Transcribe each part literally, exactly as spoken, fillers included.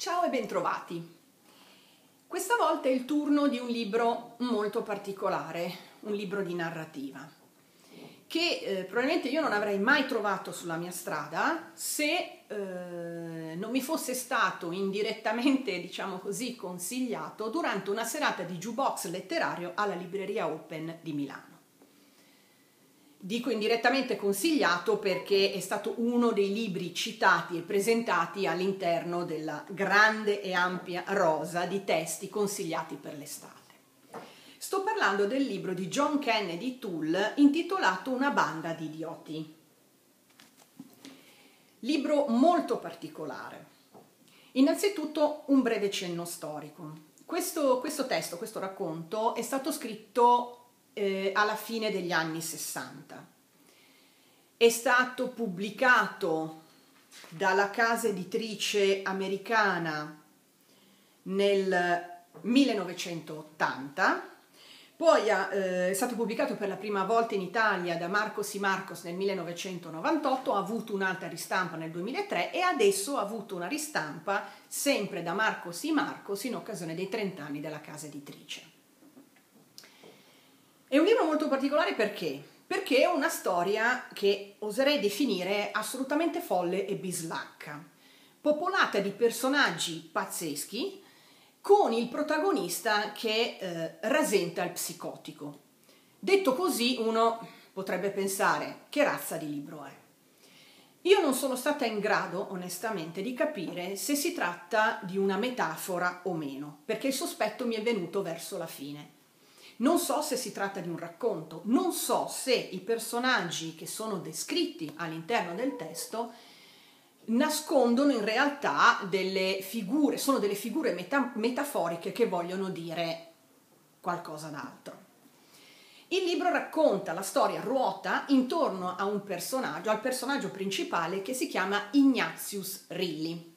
Ciao e bentrovati. Questa volta è il turno di un libro molto particolare, un libro di narrativa, che eh, probabilmente io non avrei mai trovato sulla mia strada se eh, non mi fosse stato indirettamente, diciamo così, consigliato durante una serata di jukebox letterario alla Libreria Open di Milano. Dico indirettamente consigliato perché è stato uno dei libri citati e presentati all'interno della grande e ampia rosa di testi consigliati per l'estate. Sto parlando del libro di John Kennedy Toole intitolato Una banda di idioti. Libro molto particolare. Innanzitutto un breve cenno storico. Questo, questo testo, questo racconto è stato scritto Eh, alla fine degli anni sessanta. È stato pubblicato dalla casa editrice americana nel millenovecentottanta, poi eh, è stato pubblicato per la prima volta in Italia da Marcos y Marcos nel millenovecentonovantotto, ha avuto un'altra ristampa nel duemilatré e adesso ha avuto una ristampa sempre da Marcos y Marcos in occasione dei trenta anni della casa editrice. È un libro molto particolare perché? Perché è una storia che oserei definire assolutamente folle e bislacca, popolata di personaggi pazzeschi, con il protagonista che eh, rasenta il psicotico. Detto così, uno potrebbe pensare: che razza di libro è? Io non sono stata in grado, onestamente, di capire se si tratta di una metafora o meno, perché il sospetto mi è venuto verso la fine. Non so se si tratta di un racconto, non so se i personaggi che sono descritti all'interno del testo nascondono in realtà delle figure, sono delle figure meta, metaforiche che vogliono dire qualcosa d'altro. Il libro racconta, la storia ruota intorno a un personaggio, al personaggio principale che si chiama Ignatius Rilli.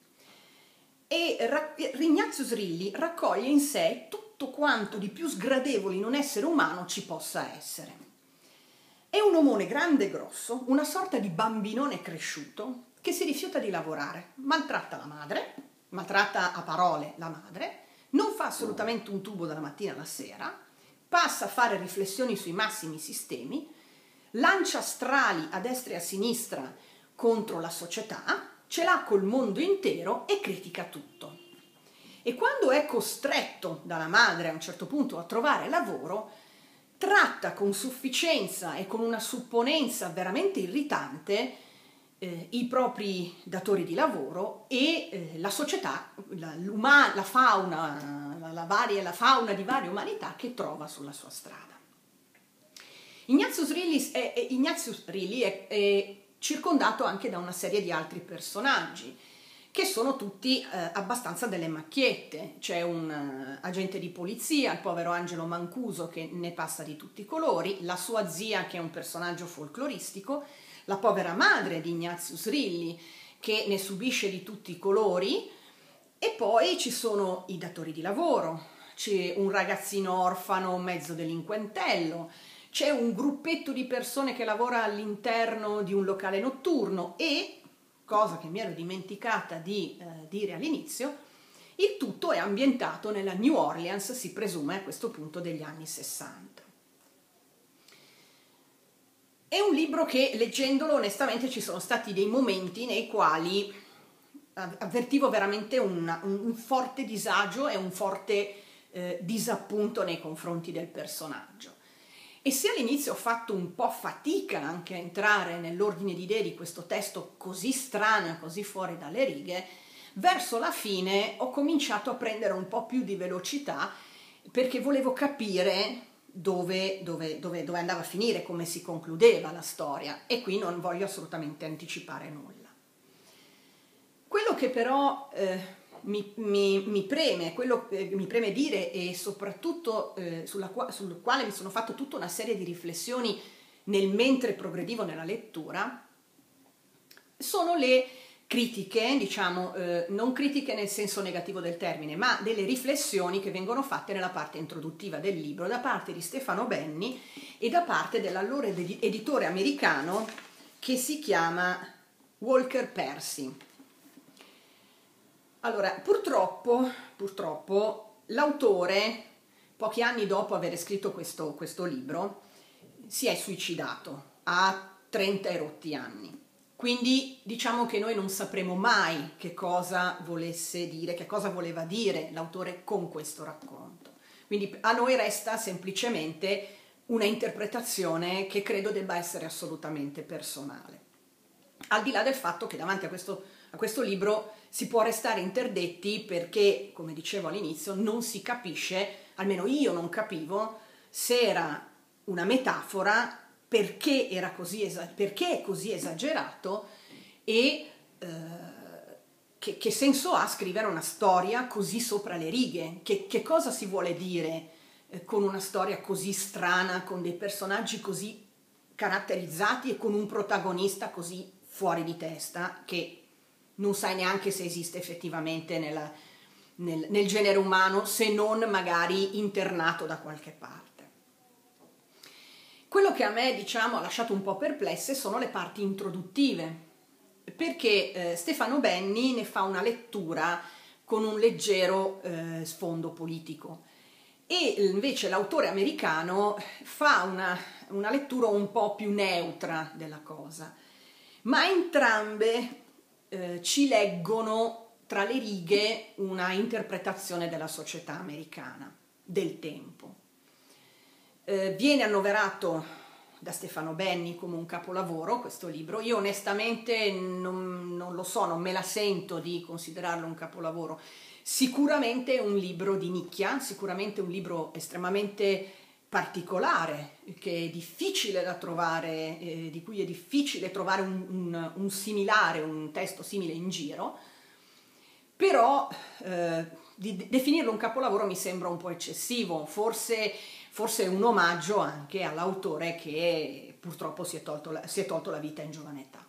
E Ignatius Rilli raccoglie in sé tutto tutto quanto di più sgradevole in un essere umano ci possa essere. È un omone grande e grosso, una sorta di bambinone cresciuto che si rifiuta di lavorare, maltratta la madre, maltratta a parole la madre, non fa assolutamente un tubo dalla mattina alla sera, passa a fare riflessioni sui massimi sistemi, lancia strali a destra e a sinistra contro la società, ce l'ha col mondo intero e critica tutto. E quando è costretto dalla madre a un certo punto a trovare lavoro, tratta con sufficienza e con una supponenza veramente irritante eh, i propri datori di lavoro e eh, la società, la, la fauna, la, la, varia, la fauna di varie umanità che trova sulla sua strada. Ignatius Rilli è, è, Ignatius Rilli è, è circondato anche da una serie di altri personaggi, che sono tutti eh, abbastanza delle macchiette. C'è un uh, agente di polizia, il povero Angelo Mancuso, che ne passa di tutti i colori, la sua zia, che è un personaggio folcloristico, la povera madre di Ignatius Rilli, che ne subisce di tutti i colori, e poi ci sono i datori di lavoro, c'è un ragazzino orfano mezzo delinquentello, c'è un gruppetto di persone che lavora all'interno di un locale notturno e, cosa che mi ero dimenticata di eh, dire all'inizio, il tutto è ambientato nella New Orleans, si presume a questo punto, degli anni sessanta. È un libro che, leggendolo, onestamente ci sono stati dei momenti nei quali avvertivo veramente un, un forte disagio e un forte eh, disappunto nei confronti del personaggio. E se all'inizio ho fatto un po' fatica anche a entrare nell'ordine di idee di questo testo così strano e così fuori dalle righe, verso la fine ho cominciato a prendere un po' più di velocità perché volevo capire dove, dove, dove, dove andava a finire, come si concludeva la storia, e qui non voglio assolutamente anticipare nulla. Quello che però eh, Mi, mi, mi preme, quello che mi preme dire e soprattutto eh, sulla qua, sul quale mi sono fatto tutta una serie di riflessioni nel mentre progredivo nella lettura, sono le critiche, diciamo, eh, non critiche nel senso negativo del termine, ma delle riflessioni che vengono fatte nella parte introduttiva del libro da parte di Stefano Benni e da parte dell'allora editore americano che si chiama Walker Percy. Allora, purtroppo, purtroppo l'autore, pochi anni dopo aver scritto questo, questo libro, si è suicidato a trenta e rotti anni. Quindi diciamo che noi non sapremo mai che cosa volesse dire, che cosa voleva dire l'autore con questo racconto. Quindi a noi resta semplicemente una interpretazione che credo debba essere assolutamente personale. Al di là del fatto che davanti a questo, a questo libro si può restare interdetti perché, come dicevo all'inizio, non si capisce, almeno io non capivo, se era una metafora, perché, era così, perché è così esagerato e eh, che, che senso ha scrivere una storia così sopra le righe, che, che cosa si vuole dire eh, con una storia così strana, con dei personaggi così caratterizzati e con un protagonista così fuori di testa che non sai neanche se esiste effettivamente nella, nel, nel genere umano, se non magari internato da qualche parte. Quello che a me, diciamo, ha lasciato un po' perplesse sono le parti introduttive, perché eh, Stefano Benni ne fa una lettura con un leggero eh, sfondo politico e invece l'autore americano fa una, una lettura un po' più neutra della cosa, ma entrambe eh, ci leggono tra le righe una interpretazione della società americana del tempo. Eh, viene annoverato da Stefano Benni come un capolavoro questo libro. Io onestamente non, non lo so, non me la sento di considerarlo un capolavoro. Sicuramente è un libro di nicchia, sicuramente un libro estremamente particolare, che è difficile da trovare, eh, di cui è difficile trovare un, un, un similare, un testo simile in giro, però eh, di definirlo un capolavoro mi sembra un po' eccessivo, forse, forse è un omaggio anche all'autore che purtroppo si è, tolto la, si è tolto la vita in giovane età.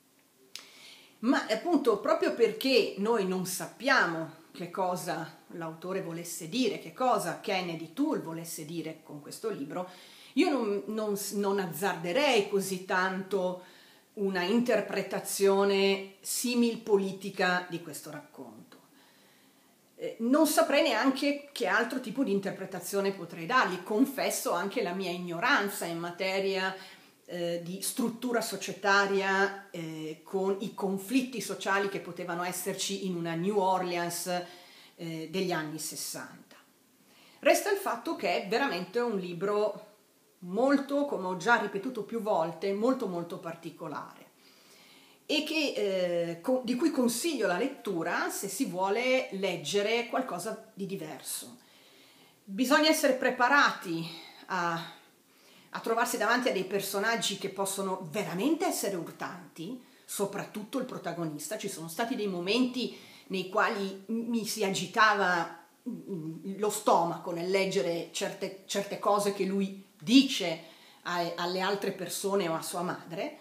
Ma appunto proprio perché noi non sappiamo che cosa l'autore volesse dire, che cosa Kennedy Toole volesse dire con questo libro, io non, non, non azzarderei così tanto una interpretazione simil politica di questo racconto. Eh, non saprei neanche che altro tipo di interpretazione potrei dargli, confesso anche la mia ignoranza in materia eh, di struttura societaria, eh, con i conflitti sociali che potevano esserci in una New Orleans eh, degli anni sessanta. Resta il fatto che è veramente un libro molto, come ho già ripetuto più volte, molto molto particolare e che, eh, co- di cui consiglio la lettura se si vuole leggere qualcosa di diverso. Bisogna essere preparati a, a trovarsi davanti a dei personaggi che possono veramente essere urtanti, soprattutto il protagonista. Ci sono stati dei momenti nei quali mi si agitava lo stomaco nel leggere certe, certe cose che lui dice a, alle altre persone o a sua madre,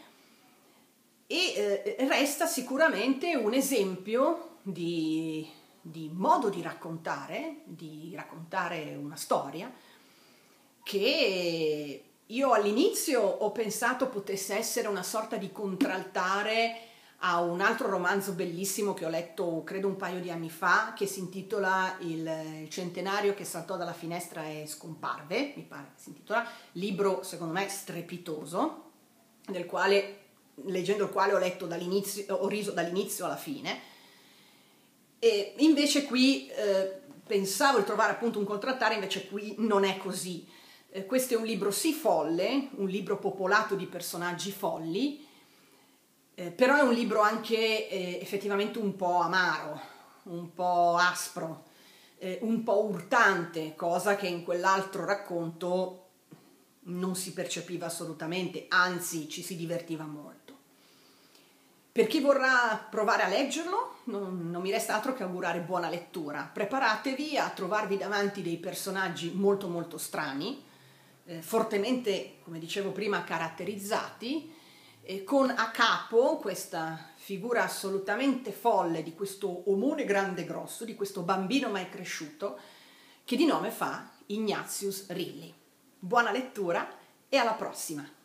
e eh, resta sicuramente un esempio di, di modo di raccontare, di raccontare una storia che io all'inizio ho pensato potesse essere una sorta di contraltare a un altro romanzo bellissimo che ho letto credo un paio di anni fa, che si intitola Il, il centenario che saltò dalla finestra e scomparve, mi pare che si intitola, libro secondo me strepitoso, del quale, leggendo il quale ho letto dall'inizio, ho riso dall'inizio alla fine, e invece qui eh, pensavo di trovare appunto un contraltare, invece qui non è così. Eh, questo è un libro sì folle, un libro popolato di personaggi folli, Eh, però è un libro anche eh, effettivamente un po' amaro, un po' aspro, eh, un po' urtante, cosa che in quell'altro racconto non si percepiva assolutamente, anzi ci si divertiva molto. Per chi vorrà provare a leggerlo, non, non mi resta altro che augurare buona lettura. Preparatevi a trovarvi davanti dei personaggi molto molto strani, eh, fortemente, come dicevo prima, caratterizzati, Eh, con a capo questa figura assolutamente folle di questo omone grande grosso, di questo bambino mai cresciuto, che di nome fa Ignatius Rilli. Buona lettura e alla prossima!